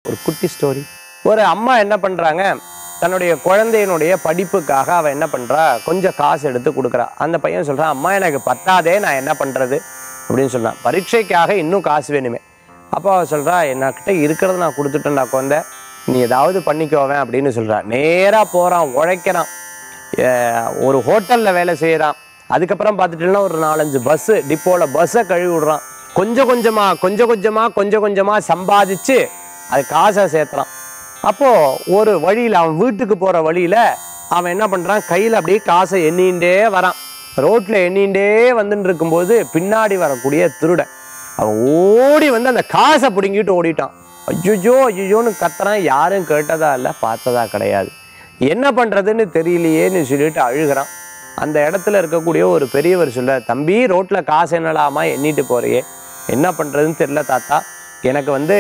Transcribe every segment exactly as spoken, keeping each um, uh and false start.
ஒரு குட்டி ஸ்டோரி. ஒரு அம்மா என்ன பண்றாங்க, தன்னுடைய குழந்தையினுடைய படிப்புக்காக அவ என்ன பண்றா, கொஞ்சம் காசு எடுத்து கொடுக்குறா. அந்த பையன் சொல்றான், அம்மா எனக்கு பத்தாதே, நான் என்ன பண்றது அப்படின்னு சொன்னான். பரீட்சைக்காக இன்னும் காசு வேணுமே. அப்போ அவ சொல்றா, என்கிட்ட இருக்கிறத நான் கொடுத்துட்டேன்டா குழந்தை, நீ ஏதாவது பண்ணிக்கோவேன் அப்படின்னு சொல்றா. நேரா போறான், உழைக்கிறான், ஒரு ஹோட்டல்ல வேலை செய்யறான். அதுக்கப்புறம் பார்த்துட்டீங்கன்னா ஒரு நாலஞ்சு பஸ்ஸு டிப்போல பஸ்ஸை கழுவி விடுறான். கொஞ்சம் கொஞ்சமா கொஞ்சம் கொஞ்சமா கொஞ்சம் கொஞ்சமா சம்பாதிச்சு அது காசை சேர்த்துறான். அப்போ ஒரு வழியில அவன் வீட்டுக்கு போற வழியில அவன் என்ன பண்றான், கையில அப்படியே காசை எண்ணிண்டே வரான். ரோட்ல எண்ணிண்டே வந்துட்டு இருக்கும்போது பின்னாடி வரக்கூடிய திருடன் அவன் ஓடி வந்து அந்த காசை பிடுங்கிட்டு ஓடிட்டான். ஐயோ ஐயோன்னு கத்துறான். யாரும் கேட்டதா இல்லை, பார்த்ததா கிடையாது. என்ன பண்றதுன்னு தெரியலையேன்னு சொல்லிட்டு அழுகிறான். அந்த இடத்துல இருக்கக்கூடிய ஒரு பெரியவர் சொல்ல, தம்பி ரோட்ல காசு என்னலாமா எண்ணிட்டு போறியே, என்ன பண்றதுன்னு தெரியல தாத்தா, எனக்கு வந்து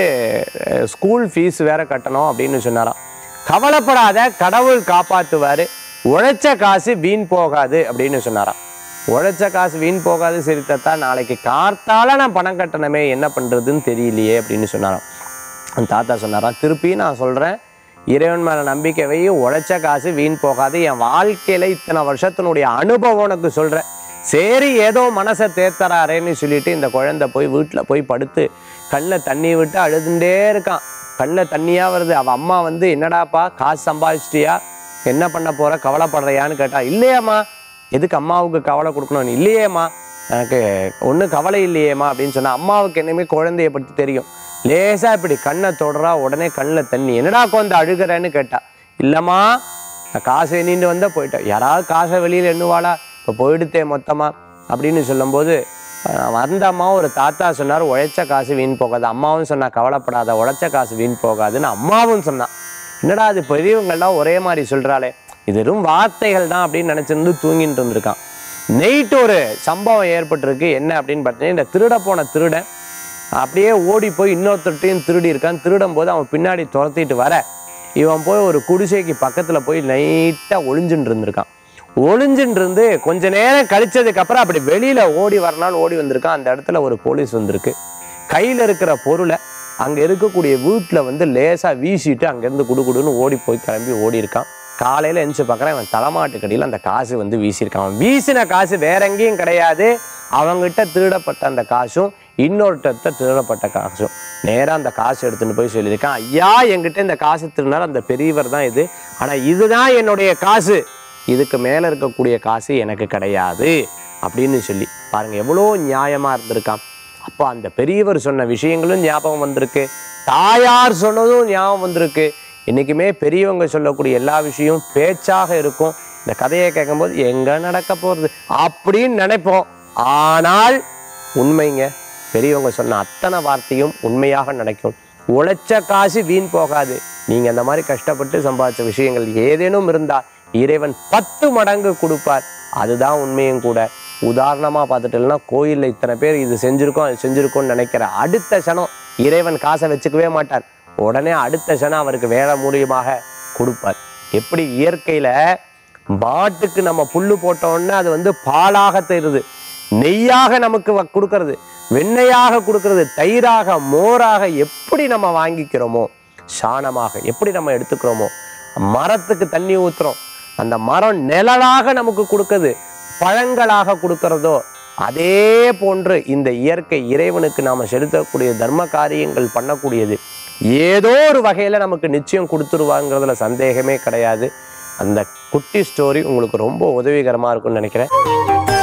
ஸ்கூல் ஃபீஸ் வேற கட்டணும் அப்படின்னு சொன்னாராம். கவலைப்படாத, கடவுள் காப்பாற்றுவாரு, உழைச்ச காசு வீண் போகாது அப்படின்னு சொன்னாராம். உழைச்ச காசு வீண் போகாது, சரி தாத்தா, நாளைக்கு கார்த்தால நான் பணம் கட்டணுமே, என்ன பண்றதுன்னு தெரியலையே அப்படின்னு சொன்னாராம். அந்த தாத்தா சொன்னாராம், திருப்பி நான் சொல்றேன், இறைவன் மேல நம்பிக்கை வை, உழைச்ச காசு வீண் போகாது, என் வாழ்க்கையில இத்தனை வருஷத்தினுடைய அனுபவம் உனக்கு சொல்றேன், சரி ஏதோ மனசை தேத்தறாரேன்னு சொல்லிட்டு இந்த குழந்தை போய் வீட்டுல போய் படுத்து கண்ணில் தண்ணி விட்டு அழுதுண்டே இருக்கான். கண்ணில் தண்ணியா வருது. அவ அம்மா வந்து, என்னடாப்பா காசு சம்பாதிச்சிட்டியா, என்ன பண்ண போற, கவலைப்படுறியான்னு கேட்டா. இல்லையம்மா. எதுக்கு அம்மாவுக்கு கவலை கொடுக்கணும்? இல்லையேம்மா, எனக்கு ஒன்றும் கவலை இல்லையேம்மா அப்படின்னு சொன்னா. அம்மாவுக்கு என்னமே குழந்தைய பற்றி தெரியும். லேசா இப்படி கண்ணை தொடரா, உடனே கண்ணில் தண்ணி. என்னடா குழந்தை அழுகிறேன்னு கேட்டா. இல்லைம்மா, நான் காசு எண்ணிட்டு வந்தால் போயிட்டேன். யாராவது காசை வெளியில் எண்ணுவாளா, இப்போ போயிடுத்தே மொத்தமா அப்படின்னு சொல்லும்போது வந்த அம்மா ஒரு தாத்தா சொன்னார், உழைச்ச காசு வீண் போகாது. அம்மாவும் சொன்னா, கவலைப்படாத, உழைச்ச காசு வீண் போகாதுன்னு அம்மாவும் சொன்னான். என்னடா அது பெரியவங்கள்லாம் ஒரே மாதிரி சொல்றாளே, இது வெறும் வார்த்தைகள் தான் அப்படின்னு நினைச்சிருந்து தூங்கிட்டு இருந்திருக்கான். நைட்டு ஒரு சம்பவம் ஏற்பட்டிருக்கு. என்ன அப்படின்னு பார்த்தீங்கன்னா, இந்த திருட போன திருடன் அப்படியே ஓடி போய் இன்னொருத்தையும் திருடி இருக்கான். திருடும் போது அவன் பின்னாடி துரத்திட்டு வர இவன் போய் ஒரு குடிசைக்கு பக்கத்துல போய் லைட்டா ஒளிஞ்சுட்டு இருந்திருக்கான். ஒளிஞ்சுட்டு இருந்து கொஞ்ச நேரம் கழிச்சதுக்கு அப்புறம் அப்படி வெளியில ஓடி வரனாலும் ஓடி வந்திருக்கான். அந்த இடத்துல ஒரு போலீஸ் வந்திருக்கு. கையில இருக்கிற பொருளை அங்க இருக்கக்கூடிய வீட்டுல வந்து லேசா வீசிட்டு அங்கிருந்து குடுகுடுன்னு ஓடி போய் கிளம்பி ஓடி இருக்கான். காலையில எந்திச்சு பார்க்குறேன், அவன் தலைமாட்டு கடியில் அந்த காசு வந்து வீசியிருக்கான். அவன் வீசின காசு வேற எங்கேயும் கிடையாது, அவங்ககிட்ட திருடப்பட்ட அந்த காசும் இன்னொருத்த திருடப்பட்ட காசும். நேராக அந்த காசு எடுத்துன்னு போய் சொல்லியிருக்கான், ஐயா என்கிட்ட இந்த காசு திருடினார் அந்த பெரியவர் தான் இது, ஆனால் இதுதான் என்னுடைய காசு, இதுக்கு மேலே இருக்கக்கூடிய காசு எனக்கு கிடையாது அப்படின்னு சொல்லி பாருங்க, எவ்வளோ நியாயமா இருந்திருக்கான். அப்போ அந்த பெரியவர் சொன்ன விஷயங்களும் ஞாபகம் வந்திருக்கு, தாயார் சொன்னதும் ஞாபகம் வந்திருக்கு. இன்னைக்குமே பெரியவங்க சொல்லக்கூடிய எல்லா விஷயமும் பேச்சாக இருக்கும். இந்த கதையை கேட்கும்போது எங்க நடக்க போறது அப்படின்னு நினைப்போம். ஆனால் உண்மைங்க, பெரியவங்க சொன்ன அத்தனை வார்த்தையும் உண்மையாக நடக்கும். உழைச்ச காசு வீண் போகாது. நீங்க அந்த மாதிரி கஷ்டப்பட்டு சம்பாதிச்ச விஷயங்கள் ஏதேனும் இருந்தால் இறைவன் பத்து மடங்கு கொடுப்பார். அதுதான் உண்மையும் கூட. உதாரணமா பார்த்துட்டோம்னா, கோயில்ல இத்தனை பேர் இது செஞ்சிருக்கோம் அது செஞ்சிருக்கோம்னு நினைக்கிற அடுத்த சனம் இறைவன் காசை வச்சுக்கவே மாட்டார். உடனே அடுத்த சனம் அவருக்கு வேற மூலியமாக கொடுப்பார். எப்படி இயற்கையில மாட்டுக்கு நம்ம புல்லு போட்டோம்னா அது வந்து பாலாக தருது, நெய்யாக நமக்கு கொடுக்கறது, வெண்ணெயாக கொடுக்கறது, தயிராக மோராக எப்படி நம்ம வாங்கிக்கிறோமோ, சாணமாக எப்படி நம்ம எடுத்துக்கிறோமோ, மரத்துக்கு தண்ணி ஊத்துறோம், அந்த மரம் நிழலாக நமக்கு கொடுக்குது, பழங்களாக கொடுக்கிறதோ அதே போன்று இந்த இயற்கை இறைவனுக்கு நாம செலுத்தக்கூடிய தர்ம காரியங்கள் பண்ணக்கூடியது ஏதோ ஒரு வகையில நமக்கு நிச்சயம் கொடுத்துருவாங்கிறதுல சந்தேகமே கிடையாது. அந்த குட்டி ஸ்டோரி உங்களுக்கு ரொம்ப உதவிகரமா இருக்கும்னு நினைக்கிறேன்.